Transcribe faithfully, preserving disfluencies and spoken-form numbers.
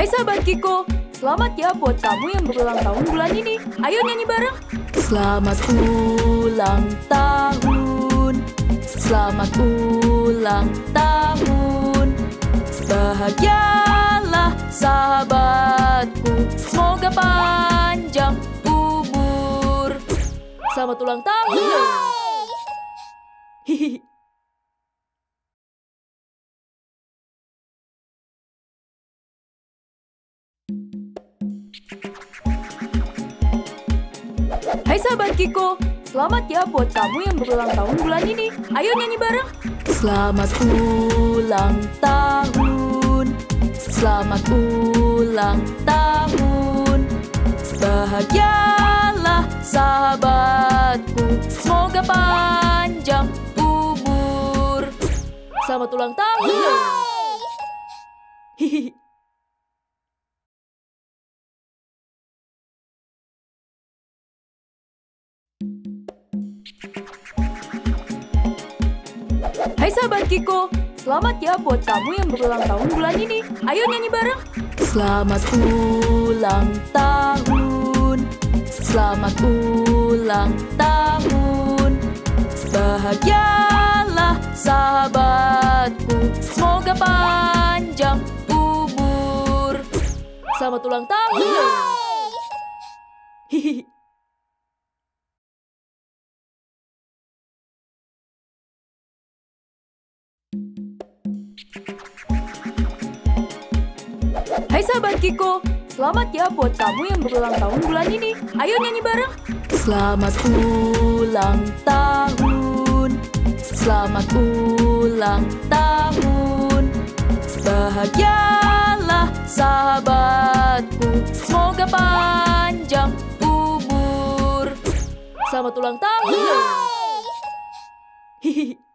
Hai sahabat Kiko, selamat ya buat kamu yang berulang tahun bulan ini. Ayo nyanyi bareng. Selamat ulang tahun, selamat ulang tahun. Bahagialah sahabatku, semoga panjang umur. Selamat ulang tahun. Hihi. Hai sahabat Kiko, selamat ya buat kamu yang berulang tahun bulan ini. Ayo nyanyi bareng. Selamat ulang tahun, selamat ulang tahun. Bahagialah sahabatku, semoga panjang umur. Selamat ulang tahun. Hihi. Hai sahabat Kiko, selamat ya buat kamu yang berulang tahun bulan ini. Ayo nyanyi bareng. Selamat ulang tahun, selamat ulang tahun. Bahagialah sahabatku, semoga panjang umur. Selamat ulang tahun. Hihi. Hai sahabat Kiko, selamat ya buat kamu yang berulang tahun bulan ini. Ayo nyanyi bareng. Selamat ulang tahun, selamat ulang tahun. Bahagialah sahabatku, semoga panjang umur. Selamat ulang tahun. Hihi.